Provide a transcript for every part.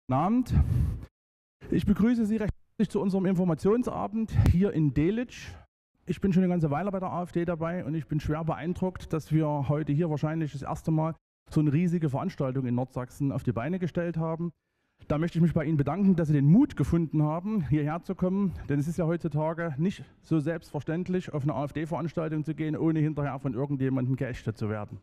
Guten Abend. Ich begrüße Sie recht herzlich zu unserem Informationsabend hier in Delitzsch. Ich bin schon eine ganze Weile bei der AfD dabei und ich bin schwer beeindruckt, dass wir heute hier wahrscheinlich das erste Mal so eine riesige Veranstaltung in Nordsachsen auf die Beine gestellt haben. Da möchte ich mich bei Ihnen bedanken, dass Sie den Mut gefunden haben, hierher zu kommen, denn es ist ja heutzutage nicht so selbstverständlich, auf eine AfD-Veranstaltung zu gehen, ohne hinterher von irgendjemandem geächtet zu werden.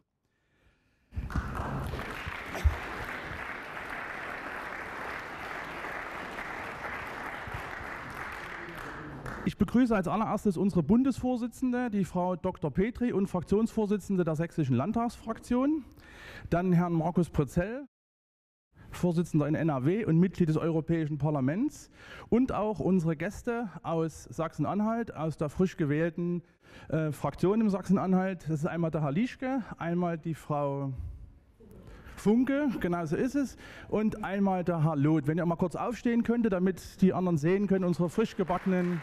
Ich begrüße als allererstes unsere Bundesvorsitzende, die Frau Dr. Petri und Fraktionsvorsitzende der Sächsischen Landtagsfraktion. Dann Herrn Markus Pretzell, Vorsitzender in NRW und Mitglied des Europäischen Parlaments. Und auch unsere Gäste aus Sachsen-Anhalt, aus der frisch gewählten Fraktion im Sachsen-Anhalt. Das ist einmal der Herr Lieschke, einmal die Frau Funke, genau so ist es, und einmal der Herr Loth. Wenn ihr mal kurz aufstehen könntet, damit die anderen sehen können, unsere frisch gebackenen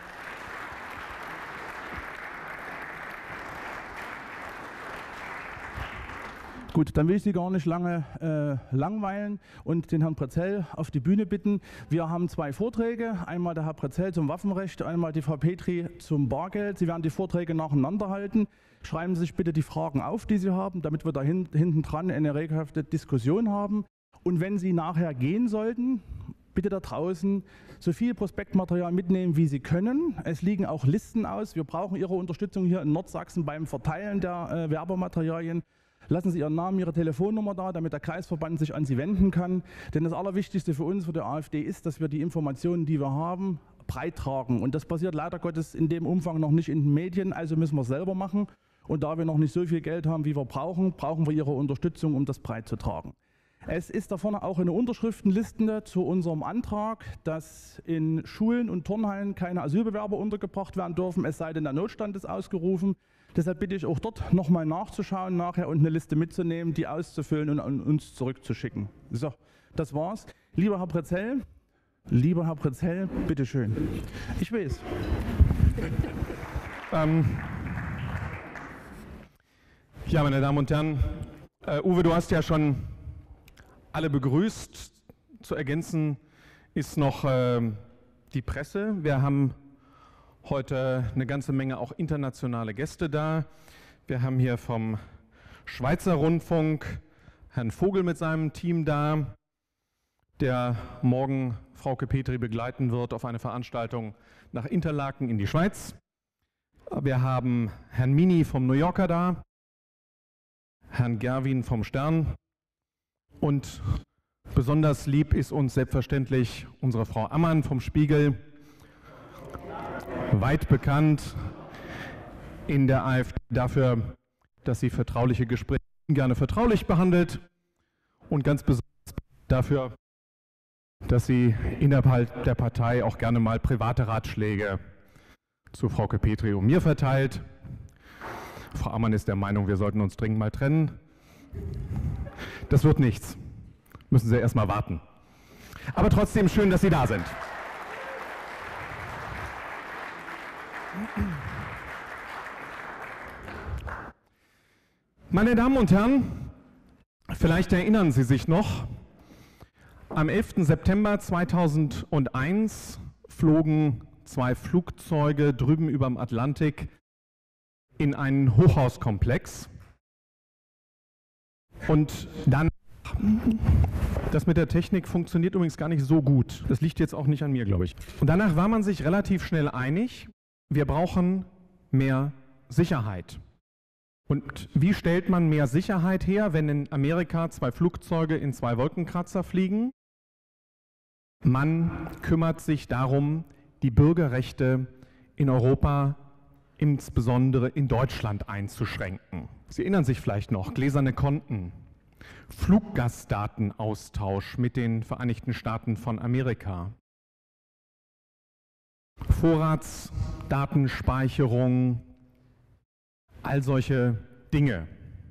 Gut, dann will ich Sie gar nicht lange langweilen und den Herrn Pretzell auf die Bühne bitten. Wir haben zwei Vorträge, einmal der Herr Pretzell zum Waffenrecht, einmal die Frau Petri zum Bargeld. Sie werden die Vorträge nacheinander halten. Schreiben Sie sich bitte die Fragen auf, die Sie haben, damit wir da hinten dran eine regelhafte Diskussion haben. Und wenn Sie nachher gehen sollten, bitte da draußen so viel Prospektmaterial mitnehmen, wie Sie können. Es liegen auch Listen aus. Wir brauchen Ihre Unterstützung hier in Nordsachsen beim Verteilen der Werbematerialien. Lassen Sie Ihren Namen, Ihre Telefonnummer da, damit der Kreisverband sich an Sie wenden kann. Denn das Allerwichtigste für uns, für die AfD, ist, dass wir die Informationen, die wir haben, breit tragen. Und das passiert leider Gottes in dem Umfang noch nicht in den Medien, also müssen wir es selber machen. Und da wir noch nicht so viel Geld haben, wie wir brauchen, brauchen wir Ihre Unterstützung, um das breit zu tragen. Es ist da vorne auch eine Unterschriftenliste zu unserem Antrag, dass in Schulen und Turnhallen keine Asylbewerber untergebracht werden dürfen, es sei denn, der Notstand ist ausgerufen. Deshalb bitte ich auch dort nochmal nachzuschauen nachher und eine Liste mitzunehmen, die auszufüllen und an uns zurückzuschicken. So, das war's. Lieber Herr Pretzell, bitteschön. Ich weiß. Ja, meine Damen und Herren, Uwe, du hast ja schon alle begrüßt. Zu ergänzen ist noch die Presse. Wir haben heute eine ganze Menge auch internationale Gäste da. Wir haben hier vom Schweizer Rundfunk Herrn Vogel mit seinem Team da, der morgen Frauke Petri begleiten wird auf eine Veranstaltung nach Interlaken in die Schweiz. Wir haben Herrn Mini vom New Yorker da, Herrn Gerwin vom Stern und besonders lieb ist uns selbstverständlich unsere Frau Ammann vom Spiegel, weit bekannt in der AfD dafür, dass sie vertrauliche Gespräche gerne vertraulich behandelt und ganz besonders dafür, dass sie innerhalb der Partei auch gerne mal private Ratschläge zu Frauke Petri und mir verteilt. Frau Ammann ist der Meinung, wir sollten uns dringend mal trennen. Das wird nichts. Müssen Sie erst mal warten. Aber trotzdem schön, dass Sie da sind. Meine Damen und Herren, vielleicht erinnern Sie sich noch, am 11. September 2001 flogen zwei Flugzeuge drüben über dem Atlantik in einen Hochhauskomplex und dann, das mit der Technik funktioniert übrigens gar nicht so gut, das liegt jetzt auch nicht an mir, glaube ich. Und danach war man sich relativ schnell einig, wir brauchen mehr Sicherheit. Und wie stellt man mehr Sicherheit her, wenn in Amerika zwei Flugzeuge in zwei Wolkenkratzer fliegen? Man kümmert sich darum, die Bürgerrechte in Europa, insbesondere in Deutschland, einzuschränken. Sie erinnern sich vielleicht noch, gläserne Konten, Fluggastdatenaustausch mit den Vereinigten Staaten von Amerika, Vorratsdatenspeicherung, all solche Dinge.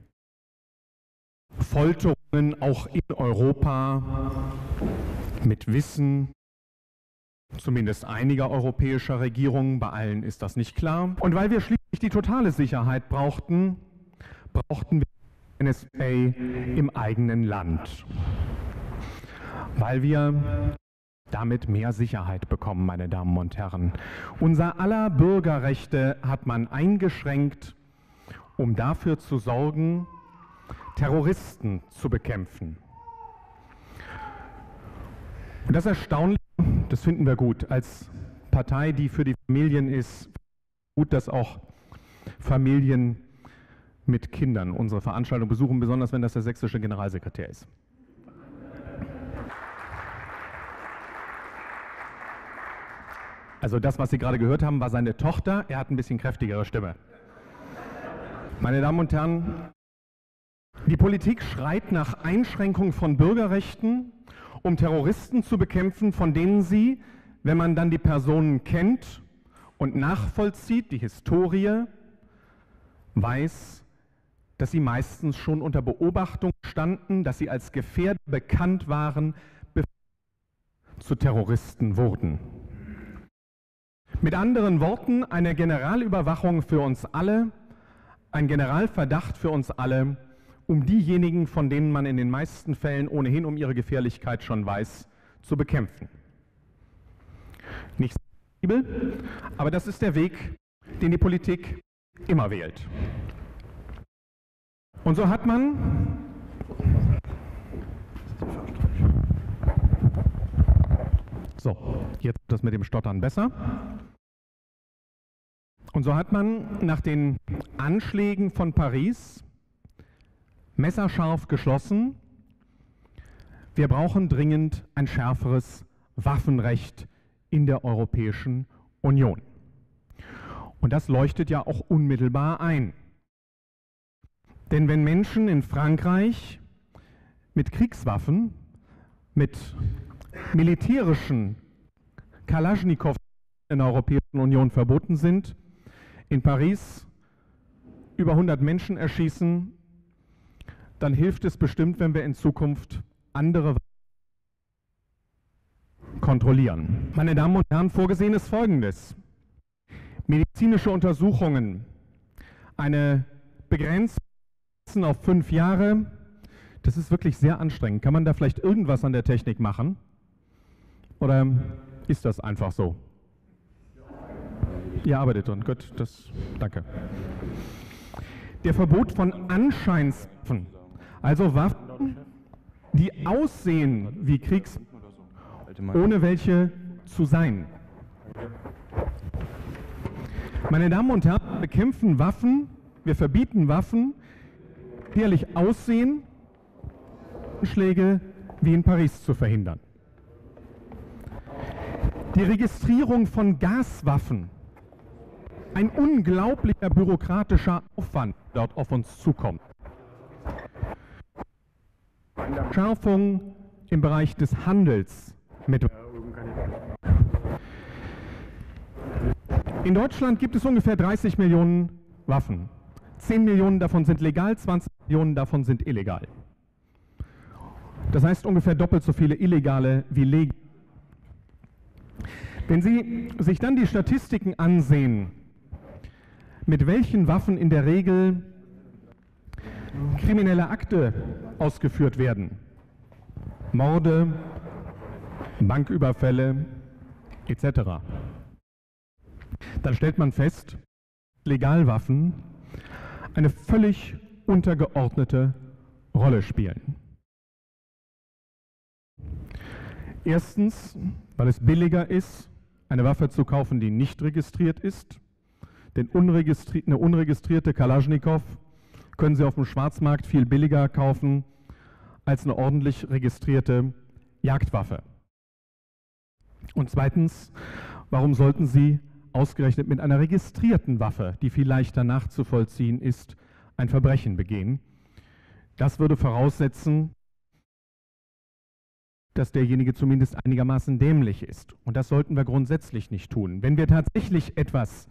Folterungen auch in Europa mit Wissen, zumindest einiger europäischer Regierungen, bei allen ist das nicht klar. Und weil wir schließlich die totale Sicherheit brauchten wir NSA im eigenen Land. weil wir damit mehr Sicherheit bekommen, meine Damen und Herren. Unser aller Bürgerrechte hat man eingeschränkt, um dafür zu sorgen, Terroristen zu bekämpfen. Und das Erstaunliche, das finden wir gut, als Partei, die für die Familien ist, gut, dass auch Familien mit Kindern unsere Veranstaltung besuchen, besonders wenn das der sächsische Generalsekretär ist. Also das, was Sie gerade gehört haben, war seine Tochter. Er hat ein bisschen kräftigere Stimme. Meine Damen und Herren, die Politik schreit nach Einschränkung von Bürgerrechten, um Terroristen zu bekämpfen, von denen sie, wenn man dann die Personen kennt und nachvollzieht, die Historie, weiß, dass sie meistens schon unter Beobachtung standen, dass sie als Gefährder bekannt waren, bevor sie zu Terroristen wurden. Mit anderen Worten, eine Generalüberwachung für uns alle, ein Generalverdacht für uns alle, um diejenigen, von denen man in den meisten Fällen ohnehin um ihre Gefährlichkeit schon weiß, zu bekämpfen. Nicht sensibel, aber das ist der Weg, den die Politik immer wählt. Und so hat man jetzt das mit dem Stottern besser. Und so hat man nach den Anschlägen von Paris messerscharf geschlossen, wir brauchen dringend ein schärferes Waffenrecht in der Europäischen Union. Und das leuchtet ja auch unmittelbar ein. Denn wenn Menschen in Frankreich mit Kriegswaffen, mit militärischen Kalaschnikows in der Europäischen Union verboten sind, in Paris über 100 Menschen erschießen, dann hilft es bestimmt, wenn wir in Zukunft andere kontrollieren. Meine Damen und Herren, vorgesehen ist Folgendes. Medizinische Untersuchungen, eine Begrenzung auf 5 Jahre, das ist wirklich sehr anstrengend. Kann man da vielleicht irgendwas an der Technik machen? Oder ist das einfach so? Ihr arbeitet dran, gut, danke. Der Verbot von Anscheinswaffen, also Waffen, die aussehen wie ohne welche zu sein. Meine Damen und Herren, wir bekämpfen Waffen, wir verbieten Waffen, die ehrlich aussehen, Anschläge wie in Paris zu verhindern. Die Registrierung von Gaswaffen, ein unglaublicher bürokratischer Aufwand dort auf uns zukommt. Schärfung im Bereich des Handels mit In Deutschland gibt es ungefähr 30 Millionen Waffen. 10 Millionen davon sind legal, 20 Millionen davon sind illegal. Das heißt ungefähr doppelt so viele illegale wie legal. Wenn Sie sich dann die Statistiken ansehen, mit welchen Waffen in der Regel kriminelle Akte ausgeführt werden, Morde, Banküberfälle etc., dann stellt man fest, Legalwaffen eine völlig untergeordnete Rolle spielen. Erstens, weil es billiger ist, eine Waffe zu kaufen, die nicht registriert ist. Denn eine unregistrierte Kalaschnikow können Sie auf dem Schwarzmarkt viel billiger kaufen als eine ordentlich registrierte Jagdwaffe. Und zweitens, warum sollten Sie ausgerechnet mit einer registrierten Waffe, die viel leichter nachzuvollziehen ist, ein Verbrechen begehen? Das würde voraussetzen, dass derjenige zumindest einigermaßen dämlich ist. Und das sollten wir grundsätzlich nicht tun. Wenn wir tatsächlich etwas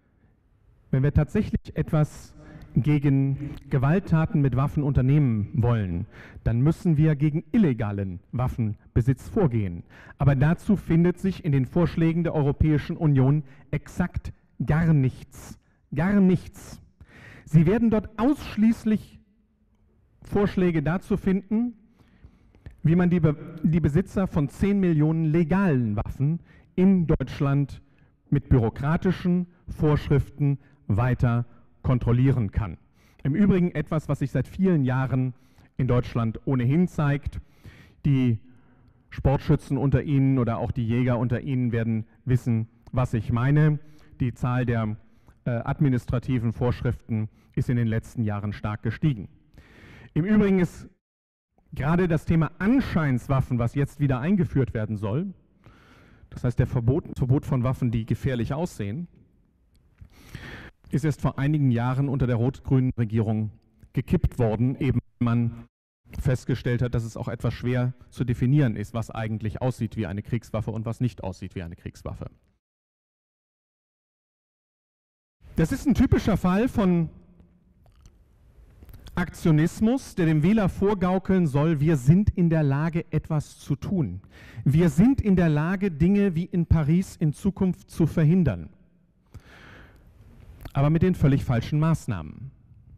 gegen Gewalttaten mit Waffen unternehmen wollen, dann müssen wir gegen illegalen Waffenbesitz vorgehen. Aber dazu findet sich in den Vorschlägen der Europäischen Union exakt gar nichts. Gar nichts. Sie werden dort ausschließlich Vorschläge dazu finden, wie man die Besitzer von 10 Millionen legalen Waffen in Deutschland mit bürokratischen Vorschriften weiter kontrollieren kann. Im Übrigen etwas, was sich seit vielen Jahren in Deutschland ohnehin zeigt. Die Sportschützen unter Ihnen oder auch die Jäger unter Ihnen werden wissen, was ich meine. Die Zahl der administrativen Vorschriften ist in den letzten Jahren stark gestiegen. Im Übrigen ist gerade das Thema Anscheinswaffen, was jetzt wieder eingeführt werden soll, das heißt der Verbot von Waffen, die gefährlich aussehen, ist erst vor einigen Jahren unter der rot-grünen Regierung gekippt worden, eben weil man festgestellt hat, dass es auch etwas schwer zu definieren ist, was eigentlich aussieht wie eine Kriegswaffe und was nicht aussieht wie eine Kriegswaffe. Das ist ein typischer Fall von Aktionismus, der dem Wähler vorgaukeln soll, wir sind in der Lage, etwas zu tun. Wir sind in der Lage, Dinge wie in Paris in Zukunft zu verhindern. Aber mit den völlig falschen Maßnahmen.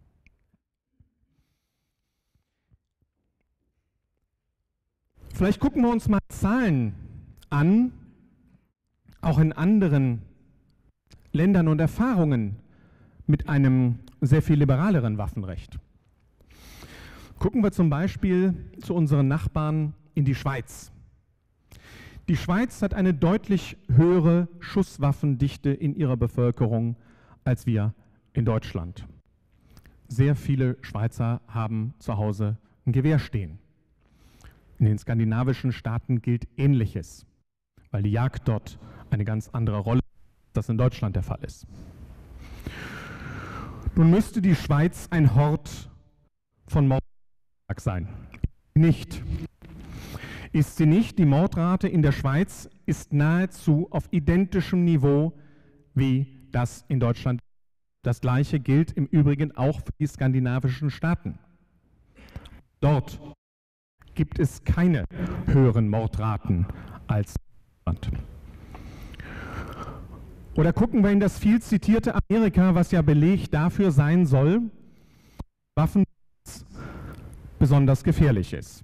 Vielleicht gucken wir uns mal Zahlen an, auch in anderen Ländern und Erfahrungen mit einem sehr viel liberaleren Waffenrecht. Gucken wir zum Beispiel zu unseren Nachbarn in die Schweiz. Die Schweiz hat eine deutlich höhere Schusswaffendichte in ihrer Bevölkerung als wir in Deutschland. Sehr viele Schweizer haben zu Hause ein Gewehr stehen. In den skandinavischen Staaten gilt Ähnliches, weil die Jagd dort eine ganz andere Rolle spielt, als das in Deutschland der Fall ist. Nun müsste die Schweiz ein Hort von Mord sein. Nicht. Ist sie nicht? Die Mordrate in der Schweiz ist nahezu auf identischem Niveau wie das in Deutschland. Das Gleiche gilt im Übrigen auch für die skandinavischen Staaten. Dort gibt es keine höheren Mordraten als in Deutschland. Oder gucken wir in das viel zitierte Amerika, was ja Beleg dafür sein soll, Waffen besonders gefährlich ist.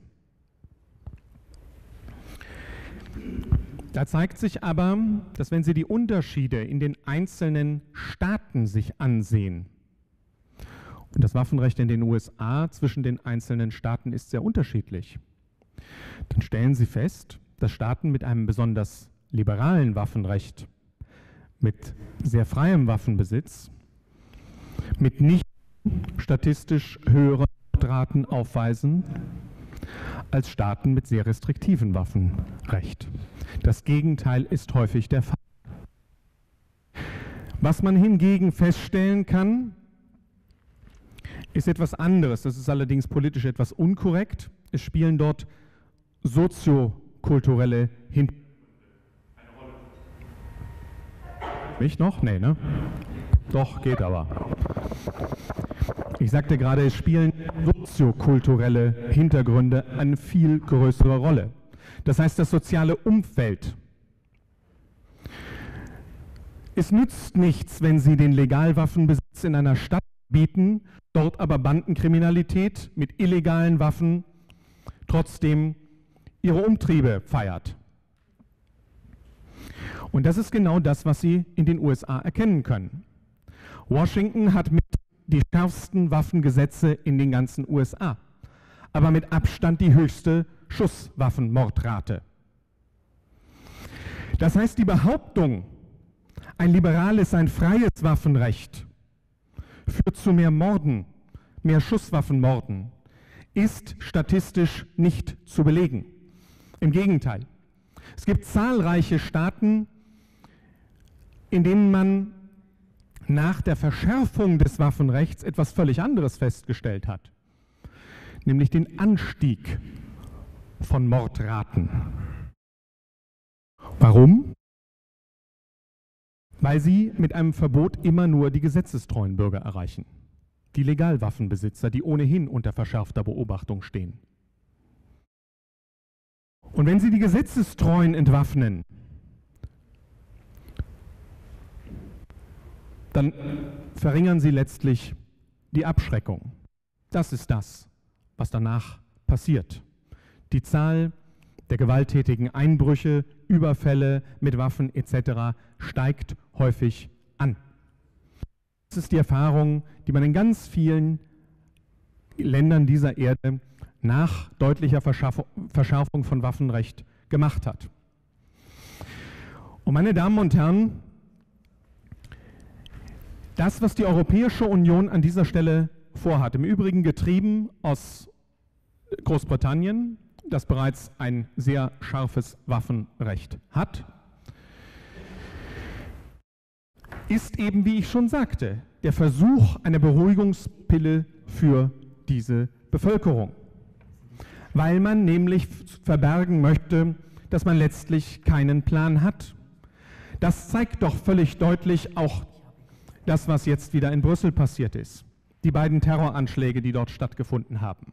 Da zeigt sich aber, dass wenn Sie die Unterschiede in den einzelnen Staaten sich ansehen, und das Waffenrecht in den USA zwischen den einzelnen Staaten ist sehr unterschiedlich, dann stellen Sie fest, dass Staaten mit einem besonders liberalen Waffenrecht, mit sehr freiem Waffenbesitz, mit nicht statistisch höheren Mordraten aufweisen als Staaten mit sehr restriktivem Waffenrecht. Das Gegenteil ist häufig der Fall. Was man hingegen feststellen kann, ist etwas anderes. Das ist allerdings politisch etwas unkorrekt. Es spielen dort soziokulturelle Hintergründe eine Rolle. Mich noch? Nee, ne? Doch, geht aber. Ich sagte gerade, es spielen soziokulturelle Hintergründe eine viel größere Rolle. Das heißt, das soziale Umfeld. Es nützt nichts, wenn Sie den Legalwaffenbesitz in einer Stadt bieten, dort aber Bandenkriminalität mit illegalen Waffen trotzdem ihre Umtriebe feiert. Und das ist genau das, was Sie in den USA erkennen können. Washington hat mit die schärfsten Waffengesetze in den ganzen USA, aber mit Abstand die höchste Schusswaffenmordrate. Das heißt, die Behauptung, ein liberales, ein freies Waffenrecht führt zu mehr Morden, mehr Schusswaffenmorden, ist statistisch nicht zu belegen. Im Gegenteil. Es gibt zahlreiche Staaten, in denen man nach der Verschärfung des Waffenrechts etwas völlig anderes festgestellt hat, nämlich den Anstieg von Mordraten. Warum? Weil sie mit einem Verbot immer nur die gesetzestreuen Bürger erreichen, die Legalwaffenbesitzer, die ohnehin unter verschärfter Beobachtung stehen. Und wenn sie die Gesetzestreuen entwaffnen, dann verringern sie letztlich die Abschreckung. Das ist das, was danach passiert. Die Zahl der gewalttätigen Einbrüche, Überfälle mit Waffen etc. steigt häufig an. Das ist die Erfahrung, die man in ganz vielen Ländern dieser Erde nach deutlicher Verschärfung von Waffenrecht gemacht hat. Und meine Damen und Herren, das, was die Europäische Union an dieser Stelle vorhat, im Übrigen getrieben aus Großbritannien, das bereits ein sehr scharfes Waffenrecht hat, ist eben, wie ich schon sagte, der Versuch einer Beruhigungspille für diese Bevölkerung. Weil man nämlich verbergen möchte, dass man letztlich keinen Plan hat. Das zeigt doch völlig deutlich auch das, was jetzt wieder in Brüssel passiert ist. Die beiden Terroranschläge, die dort stattgefunden haben.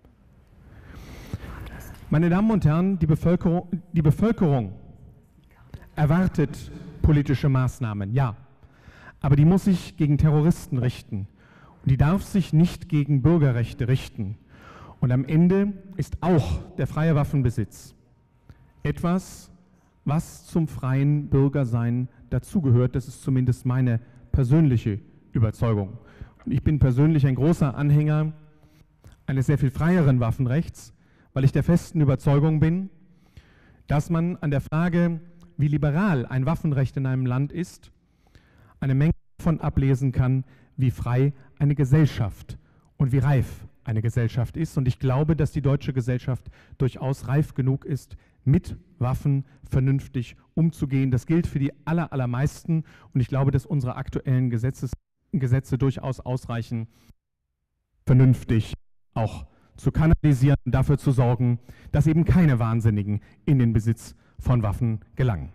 Meine Damen und Herren, die Bevölkerung erwartet politische Maßnahmen, ja. Aber die muss sich gegen Terroristen richten. Und die darf sich nicht gegen Bürgerrechte richten. Und am Ende ist auch der freie Waffenbesitz etwas, was zum freien Bürgersein dazugehört. Das ist zumindest meine persönliche Überzeugung. Und ich bin persönlich ein großer Anhänger eines sehr viel freieren Waffenrechts, weil ich der festen Überzeugung bin, dass man an der Frage, wie liberal ein Waffenrecht in einem Land ist, eine Menge davon ablesen kann, wie frei eine Gesellschaft und wie reif eine Gesellschaft ist. Und ich glaube, dass die deutsche Gesellschaft durchaus reif genug ist, mit Waffen vernünftig umzugehen. Das gilt für die allermeisten. Und ich glaube, dass unsere aktuellen Gesetze durchaus ausreichen, vernünftig auch zu kanalisieren und dafür zu sorgen, dass eben keine Wahnsinnigen in den Besitz von Waffen gelangen.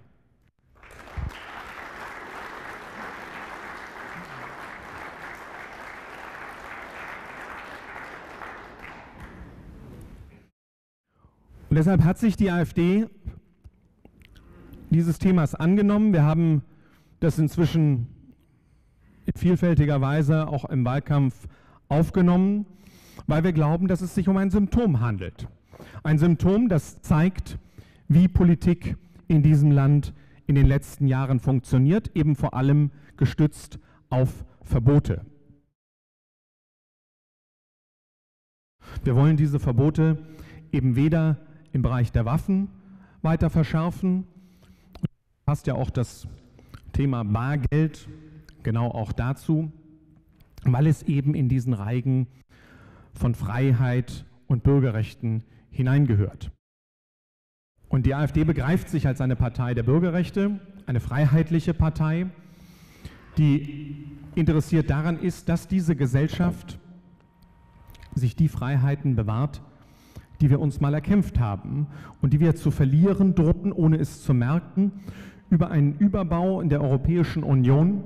Und deshalb hat sich die AfD dieses Themas angenommen. Wir haben das inzwischen in vielfältiger Weise auch im Wahlkampf aufgenommen, weil wir glauben, dass es sich um ein Symptom handelt. Ein Symptom, das zeigt, wie Politik in diesem Land in den letzten Jahren funktioniert, eben vor allem gestützt auf Verbote. Wir wollen diese Verbote eben weder im Bereich der Waffen weiter verschärfen. Passt ja auch das Thema Bargeld genau auch dazu, weil es eben in diesen Reigen von Freiheit und Bürgerrechten hineingehört. Und die AfD begreift sich als eine Partei der Bürgerrechte, eine freiheitliche Partei, die interessiert daran ist, dass diese Gesellschaft sich die Freiheiten bewahrt, die wir uns mal erkämpft haben und die wir zu verlieren drohten, ohne es zu merken, über einen Überbau in der Europäischen Union,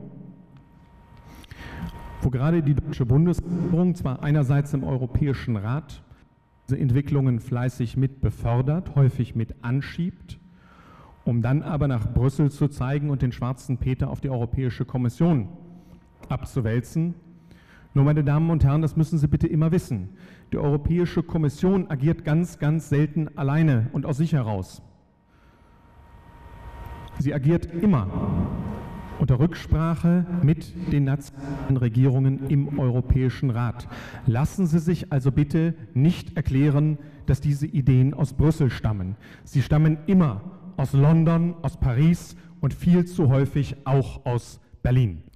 wo gerade die deutsche Bundesregierung zwar einerseits im Europäischen Rat diese Entwicklungen fleißig mit befördert, häufig mit anschiebt, um dann aber nach Brüssel zu zeigen und den schwarzen Peter auf die Europäische Kommission abzuwälzen. Nur, meine Damen und Herren, das müssen Sie bitte immer wissen. Die Europäische Kommission agiert ganz, ganz selten alleine und aus sich heraus. Sie agiert immer unter Rücksprache mit den nationalen Regierungen im Europäischen Rat. Lassen Sie sich also bitte nicht erklären, dass diese Ideen aus Brüssel stammen. Sie stammen immer aus London, aus Paris und viel zu häufig auch aus Berlin.